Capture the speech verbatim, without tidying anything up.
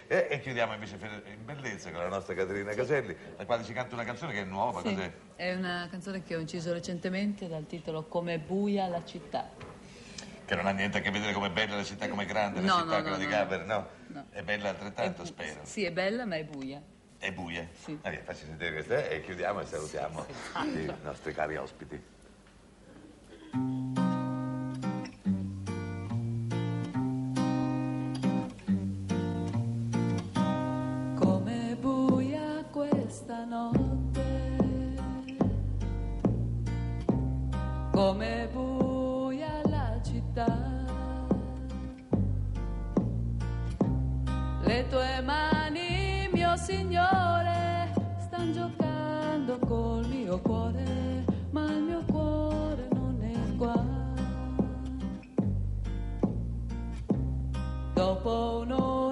E, e chiudiamo invece in bellezza con la nostra Caterina Caselli, la quale ci canta una canzone che è nuova. Sì, cos'è? è una canzone che ho inciso recentemente dal titolo Come buia la città. Che non ha niente a che vedere come è bella la città, come è grande la No, città, no, quella no, di no, Gaber, no? no. È bella altrettanto, È bu- spero. Sì, è bella ma è buia. È buia? Sì. Ah, via, facci sentire questa e chiudiamo e salutiamo i nostri cari ospiti. Come buia questa notte, come buia la città, le tue mani, mio Signore, stan giocando col mio cuore, ma il mio cuore non è qua. Dopo un'ora